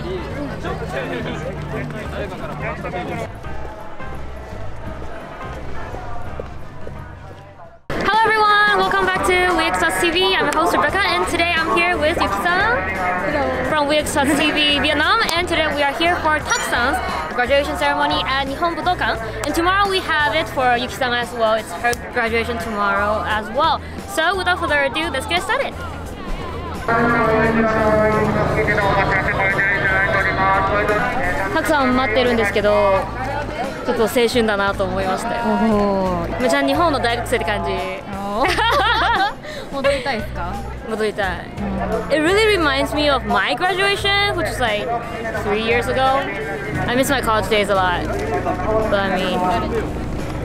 Hello everyone, welcome back to WeXTV. I'm your host Rebecca, and today I'm here with Yuki-san from WeXTV Vietnam, and today we are here for Tak-san's graduation ceremony at Nihon Budokan. And tomorrow we have it for Yuki-san as well. It's her graduation tomorrow as well. So without further ado, let's get started. たくさん待ってるんですけど、ちょっと青春だなと思いましたよ。めちゃ日本の大学生って感じ。戻りたいですか？戻りたい。It really reminds me of my graduation, which was like 3 years ago. I miss my college days a lot, but I mean.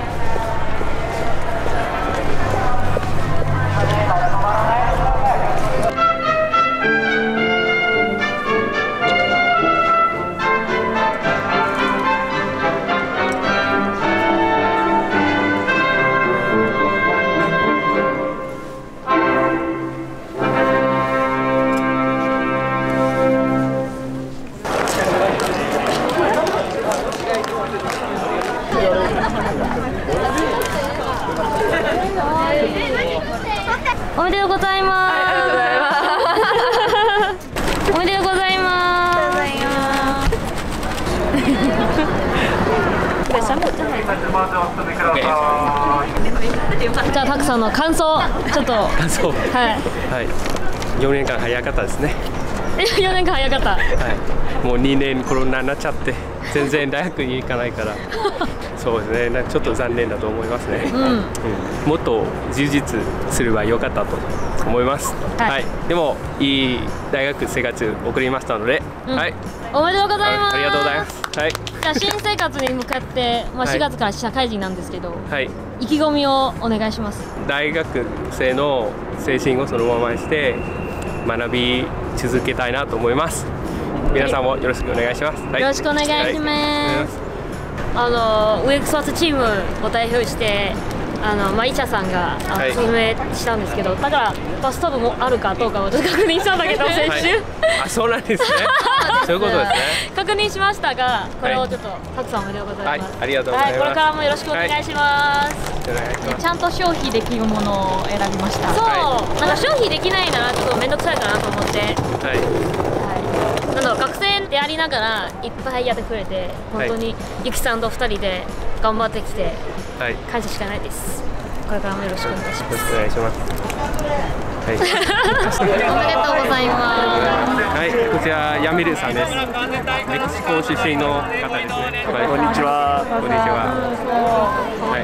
おめでとうございます。おめでとうございます。じゃあたくさんの感想ちょっと。 感想。はい。4年間早かったですね。 4年間早かった。はい。 もう2年コロナになっちゃって全然大学に行かないから。そうですね。ちょっと残念だと思いますね。もっと充実すればよかったと思います。はい。でもいい大学生活送りましたので、はい。 おめでとうございます。 ありがとうございます。はい。 じゃあ新生活に向かってまあ4月から社会人なんですけど、 はい。 意気込みをお願いします。 大学生の精神をそのままにして学び続けたいなと思います。皆さんもよろしくお願いします。 よろしくお願いします。WeXTVチームを代表してマイチャさんが説明したんですけど、だからバスタブもあるかどうかをちょっと確認したんだけど、先週あ、そうなんですね。そういうことですね。 確認しましたが、これをちょっとたくさんおめでとうございます。 ありがとうございます。 これからもよろしくお願いします。 ちゃんと消費できるものを選びました。 そう、なんか消費できないな、ちょっと面倒くさいかなと思って。なんだろう、学生でありながらいっぱいやってくれて、本当にゆきさんと2人で頑張ってきて感謝しかないです。これからもよろしくお願いします。 お願いします。はい。 おめでとうございます。 はい、こちらヤミルさんです。メキシコ出身の方ですね。 こんにちは。 こんにちは。はい。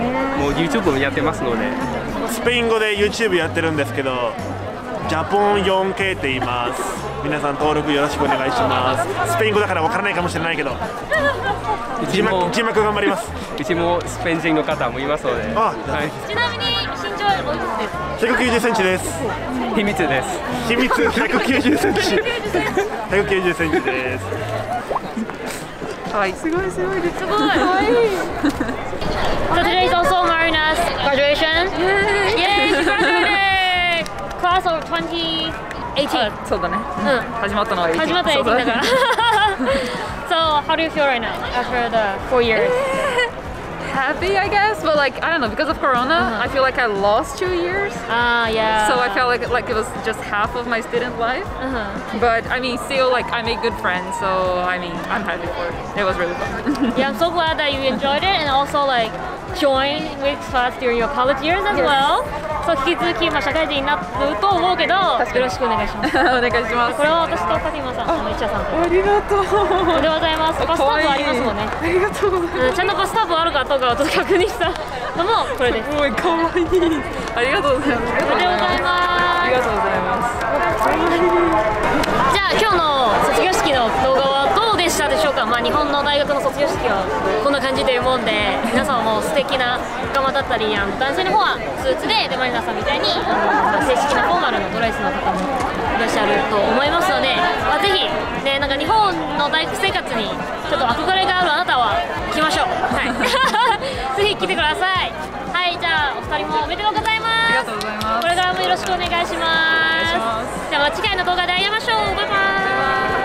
もう YouTube もやってますので。 スペイン語で YouTube やってるんですけど、ジャポン 4K って言います。皆さん登録よろしくお願いします。スペイン語だからわからないかもしれないけど、字幕頑張ります。 うちもスペイン人の方もいますので。 はい。ちなみに身長はおいくつですか ？190センチです。 秘密です。 秘密190センチ。190センチです。 はい、すごいすごいです。 すごい。可愛い。So today is also Marina's graduation. Yay! She graduated class of 2018. そうだね。始まったのは始まった18だから。So how do you feel right now after the 4 years? Happy, I guess, but like I don't know, because of Corona, I feel like I lost 2 years. Yeah. So I felt like it was just half of my student life. But I mean, still, like I made good friends, so I mean, I'm happy for it. It was really fun. Yeah, I'm so glad that you enjoyed it and also like joined with class during your college years as well. So 引き続き社会人になると思うけど、よろしくお願いします。 お願いします。 これは私とファティマさん、イチャさんと。 ありがとう。 おめでとうございます。バスタブありますもんね。 ありがとうございます。 ちゃんとバスタブあるかどうかをちょっと確認したのもこれです。 すごい可愛い。ありがとうございます。 おめでとうございます。 ありがとうございます。 じゃあ今日の卒業式の動画はどうでしたでしょうか。まあ日本の大学の卒業式はこんな感じで思うんで、皆さんも素敵な仲間だったり、男性の方はスーツでマリナさんみたいに正式なフォーマルのドレスの方もいらっしゃると思いますので、ぜひね、なんか日本の大学生活にちょっと憧れがあるあなたは来ましょう。はい。ぜひ来てください。はい、じゃあお二人もおめでとうございます。 ありがとうございます。 これからもよろしくお願いします。じゃあ次回の動画で会いましょう。バイバーイ。